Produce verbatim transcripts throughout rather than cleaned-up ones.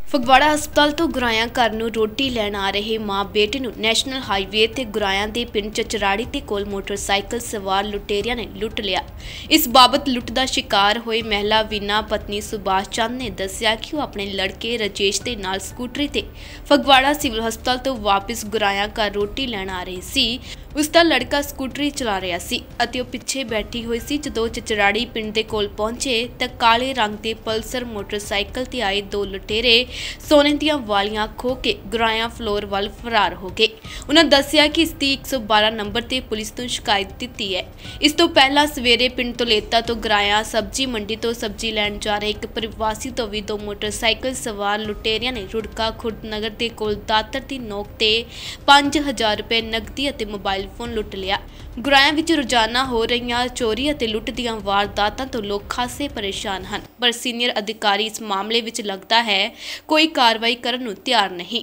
ਫਗਵਾੜਾ ਹਸਪਤਾਲ ਤੋਂ ਗੁਰਾਇਆ ਘਰ ਨੂੰ ਰੋਟੀ ਲੈਣ ਆ ਰਹੇ ਮਾਂ ਬੇਟੇ ਨੂੰ ਨੈਸ਼ਨਲ ਹਾਈਵੇ ਤੇ ਗੁਰਾਇਆ ਦੇ ਪਿੰਡ ਚਚਰਾੜੀ ਤੇ ਕੋਲ ਮੋਟਰਸਾਈਕਲ ਸਵਾਰ ਲੁਟੇਰਿਆਂ ਨੇ ਲੁੱਟ ਲਿਆ। ਇਸ ਬਾਬਤ ਲੁੱਟ ਦਾ ਸ਼ਿਕਾਰ ਹੋਏ ਮਹਿਲਾ ਵੀਨਾ ਪਤਨੀ ਸੁਭਾਸ਼ ਚੰਦ ਨੇ ਦੱਸਿਆ ਕਿ ਉਹ ਆਪਣੇ ਲੜਕੇ ਰਜੇਸ਼ ਦੇ ਨਾਲ ਸਕੂਟਰੀ ਤੇ ਫਗਵਾੜਾ ਸਿਵਲ ਹਸਪਤਾਲ ਤੋਂ ਵਾਪਸ ਗੁਰਾਇਆ ਘਰ ਰੋਟੀ ਲੈਣ ਆ ਰਹੇ ਸੀ। ਉਸ ਦਾ ਲੜਕਾ ਸਕੂਟਰੀ ਚਲਾ ਰਿਹਾ ਸੀ ਅਤੇ ਉਹ ਪਿੱਛੇ ਬੈਠੀ ਹੋਈ ਸੀ। ਜਦੋਂ ਚਚਰਾੜੀ ਪਿੰਡ ਦੇ ਕੋਲ ਪਹੁੰਚੇ ਤਾਂ ਕਾਲੇ ਰੰਗ ਦੇ ਪਲਸਰ ਮੋਟਰਸਾਈਕਲ ਤੇ ਆਏ ਦੋ ਲੁਟੇਰੇ सोने दियां वालियां खो के गुराया फ्लोर वाल फरार हो गए। उन्होंने दस्सिया कि इसकी एक सौ बारह नंबर ते पुलिस तो शिकायत दी है। इस तो पहला सवेरे पिंड तोलेता तो गुराया सब्जी मंडी तो सब्जी लैन जा रहे एक प्रवासी तो भी दो मोटरसाइकिल सवार लुटेरिया ने रुड़का खुर्द नगर के कोल दातर की नोक ते पांच हज़ार रुपए नकदी और मोबाइल फोन लुट लिया। गुराया विच रोजाना हो रही चोरी और लुट दियां वारदातां तो लोग खासे परेशान हैं, पर सीनियर अधिकारी इस मामले विच लगता है कोई कार्रवाई करने को तैयार नहीं।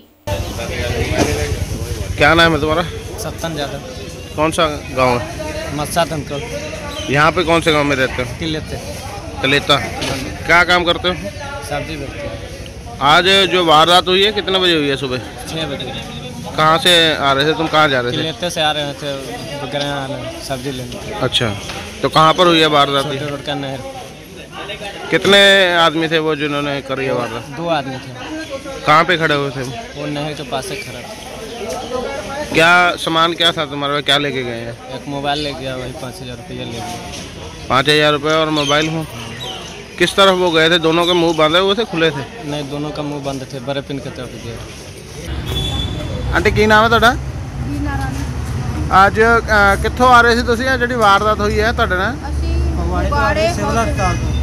क्या नाम है तुम्हारा? सत्तन यादव। कौन सा गांव है? मस्सा तंकल। यहाँ पे कौन से गांव में रहते हो? तिलेते। तलेता। क्या काम करते हो? सब्जी बेचते हैं। आज जो वारदात हुई है कितने बजे हुई है? सुबह छः बजे। कहाँ से आ रहे थे तुम? कहाँ जा रहे थे? तिलेते से आ रहे थे बगैर सब्जी लेने। अच्छा, तो कहाँ पर हुई है वारदात? छोटे रोड का नहर। कितने आदमी थे वो जिन्होंने करी है वारदात? दो आदमी थे। कहाँ पे खड़े हुए थे? वो नहर के पास से खड़ा था। क्या सामान क्या था तुम्हारे? क्या लेके गए हैं? एक मोबाइल ले गया, वही पाँच हज़ार रुपये ले गया। पाँच हज़ार रुपये और मोबाइल हो? किस तरफ वो गए थे? दोनों के मुंह बंधे हुए थे, खुले थे? नहीं, दोनों का मुंह बंद थे। बड़े पिंड की तरफ गए। आंटी की नाम है ਤੁਹਾਡਾ? ਅੱਜ ਕਿੱਥੋਂ ਆ ਰਹੇ ਸੀ ਤੁਸੀਂ? ਆ ਜਿਹੜੀ ਵਾਰਦਾਤ ਹੋਈ ਹੈ ਤੁਹਾਡੇ ਨਾਲ? ਅਸੀਂ ਫਗਵਾੜੇ ਸਿਵਲ ਹਸਪਤਾਲ ਤੋਂ।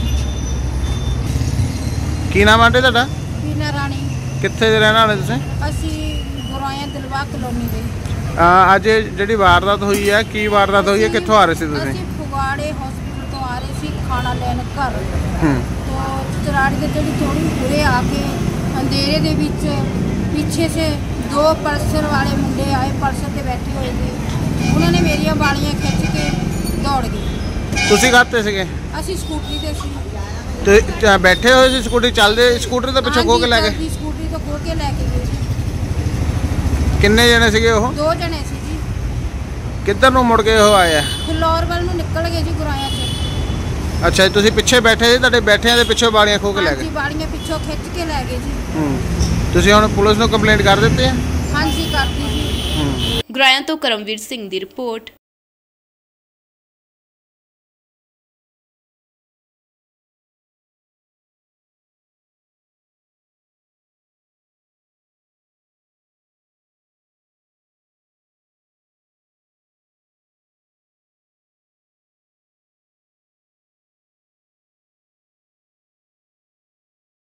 ਕੀ ਨਾਮ ਆਂਟੀ ਤੁਹਾਡਾ? ਵੀਨਾ ਰਾਣੀ। ਕਿੱਥੇ ਦੇ ਰਹਿਣ ਵਾਲੇ ਤੁਸੀਂ? ਅਸੀਂ ਗੁਰਾਇਆ ਦਿਲਵਾ ਕਲੋਨੀ ਦੇ। ਅੱਜ ਜਿਹੜੀ ਵਾਰਦਾਤ ਹੋਈ ਹੈ, ਕੀ ਵਾਰਦਾਤ ਹੋਈ ਹੈ? ਕਿੱਥੋਂ ਆ ਰਹੇ ਸੀ ਤੁਸੀਂ? ਅਸੀਂ ਫਗਵਾੜੇ ਹਸਪਤਾਲ ਤੋਂ ਆ ਰਹੇ ਸੀ ਖਾਣਾ ਲੈਣ ਘਰ। ਹੂੰ। ਤੋਂ ਚਚਰਾੜੀ ਦੇ ਜਿਹੜੀ ਥੋੜੀ ਪੂਰੇ ਆ ਕੇ ਅੰਧੇਰੇ ਦੇ ਵਿੱਚ पीछे से दो पल्सर वाले मुंडे आए, पल्सर पे बैठे हुए थे। उन्होंने मेरी बालियां खिंच के दौड़ गए। ਤੁਸੀਂ ਕਾਹਤੇ ਸੀਗੇ? ਅਸੀਂ ਸਕੂਟਰੀ ਤੇ ਸੀ। ਤੇ ਬੈਠੇ ਹੋਏ ਸੀ ਸਕੂਟਰੀ ਚੱਲਦੇ? ਸਕੂਟਰੀ ਦੇ ਪਿੱਛੇ ਖੋ ਕੇ ਲੈ ਗਏ? ਸਕੂਟਰੀ ਤੋਂ ਖੋ ਕੇ ਲੈ ਕੇ ਗਏ। ਕਿੰਨੇ ਜਣੇ ਸੀਗੇ ਉਹ? ਦੋ ਜਣੇ ਸੀ ਜੀ। ਕਿੱਧਰ ਨੂੰ ਮੁੜ ਕੇ ਉਹ ਆਏ ਆ? ਫਲੋਰ ਵੱਲ ਨੂੰ ਨਿਕਲ ਗਏ ਜੀ ਗੁਰਾਇਆ ਚ। ਅੱਛਾ, ਤੁਸੀਂ ਪਿੱਛੇ ਬੈਠੇ ਸੀ, ਤੁਹਾਡੇ ਬੈਠਿਆਂ ਦੇ ਪਿੱਛੋਂ ਬਾਲੀਆਂ ਖੋ ਕੇ ਲੈ ਗਏ? ਹਾਂਜੀ, ਬਾਲੀਆਂ ਪਿੱਛੋਂ ਖਿੱਚ ਕੇ ਲੈ ਗਏ ਜੀ। ਹੂੰ। ਤੁਸੀਂ ਹੁਣ ਪੁਲਿਸ ਨੂੰ ਕੰਪਲੇਂਟ ਕਰ ਦਿੱਤੀ ਹੈ? ਹਾਂਜੀ, ਕਰਤੀ ਜੀ। ਗੁਰਾਇਆ ਤੋਂ ਕਰਮਵੀਰ ਸਿੰਘ ਦੀ ਰਿਪੋਰਟ।